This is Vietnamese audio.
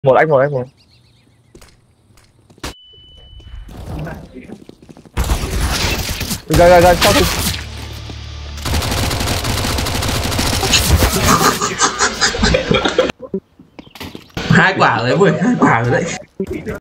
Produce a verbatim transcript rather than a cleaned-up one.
Một anh một anh một. Gần gần gần sau thùng. Hai quả rồi, mười hai quả rồi đấy.